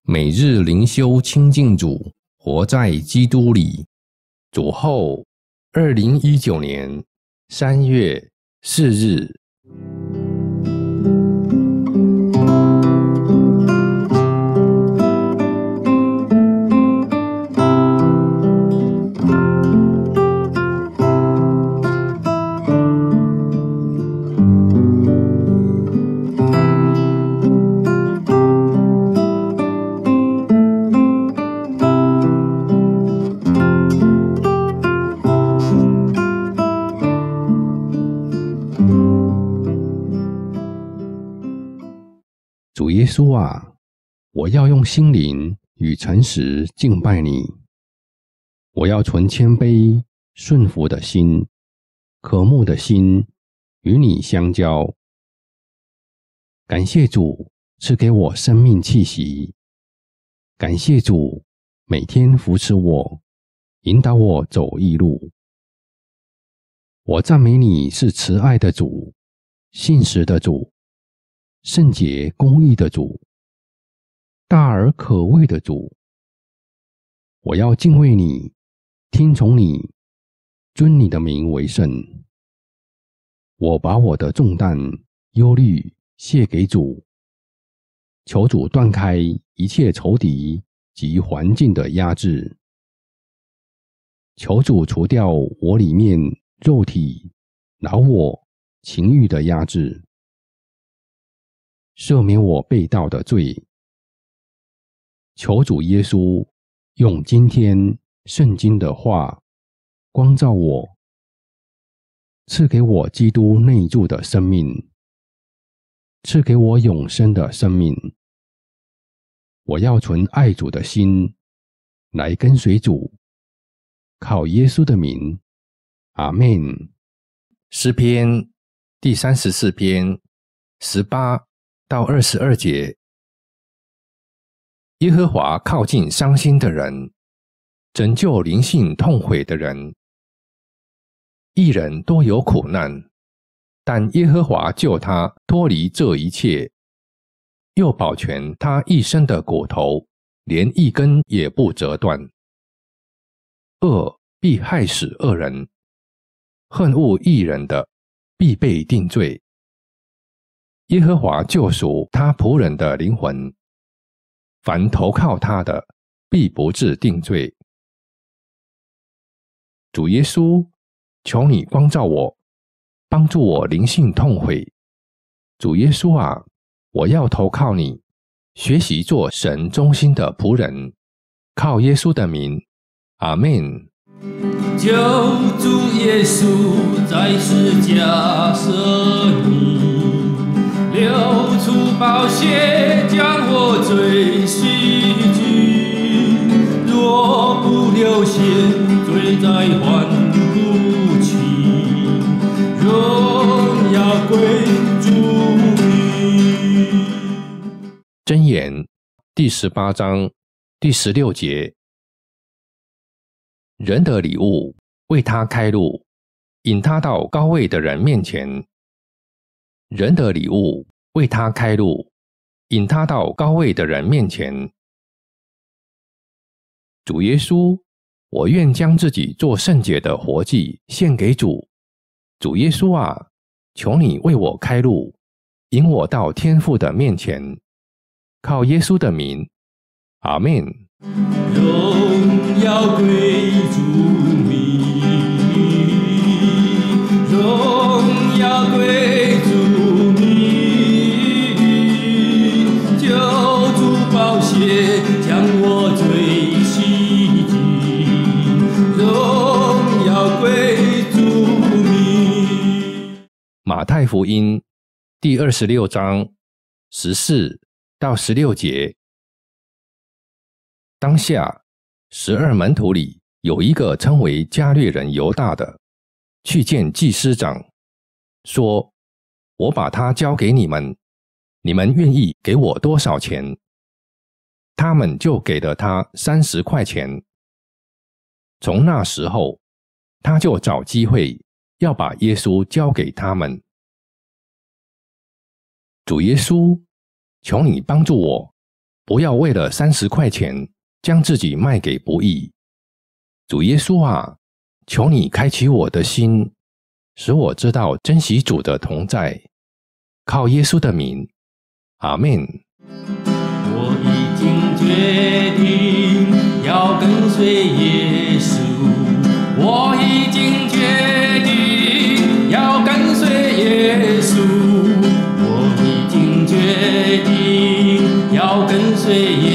每日灵修亲近主，活在基督里。主后2019年3月4日。主耶稣啊，我要用心灵与诚实敬拜你，我要存谦卑顺服的心，渴慕的心与你相交。感谢主赐给我生命气息，感谢主每天扶持我，引导我走义路。我赞美你是慈爱的主，信实的主，圣洁公义的主，大而可畏的主。我要敬畏你，听从你，尊你的名为圣。我把我的重担忧虑卸给主，求主断开一切仇敌及环境的压制，求主除掉我里面肉体老我情欲的压制，赦免我背道的罪。求主耶稣用今天圣经的话光照我，赐给我基督内住的生命，赐给我永生的生命。我要存爱主的心来跟随主，靠耶稣的名，阿们。诗篇第34篇18到22节。耶和华靠近伤心的人，拯救灵性痛悔的人。义人多有苦难，但耶和华救他脱离这一切，又保全他一生的骨头，连一根也不折断。恶必害死恶人，恨恶义人的必被定罪。耶和华救赎他仆人的灵魂，凡投靠他的必不致定罪。主耶稣，求你光照我，帮助我灵性痛悔。主耶稣啊，我要投靠你，学习做神忠心的仆人，靠耶稣的名，阿们。 救主耶稣在十字架舍命，流出宝血将我罪洗净。若不流血，罪再还不清。荣耀归主名。 箴言第18章第16节。人的礼物为他开路，引他到高位的人面前。人的礼物为他开路，引他到高位的人面前。主耶稣，我愿将自己做圣洁的活祭献给主。主耶稣啊，求你为我开路，引我到天父的面前。靠耶稣的名，阿们。 荣耀归主名，荣耀归主名，救主宝血将我罪洗净，荣耀归主名。 马太福音第26章14到16节。当下12门徒里有一个称为加略人犹大的，去见祭司长，说：我把他交给你们，你们愿意给我多少钱？他们就给了他30块钱。从那时候，他就找机会要把耶稣交给他们。主耶稣，求你帮助我， 不要为了30块钱将自己卖给不义。主耶稣啊，求你开启我的心，使我知道珍惜主的同在。靠耶稣的名，阿们。 我已经决定要跟随耶稣，我已经决定要跟随耶稣，我已经决定要跟随耶稣。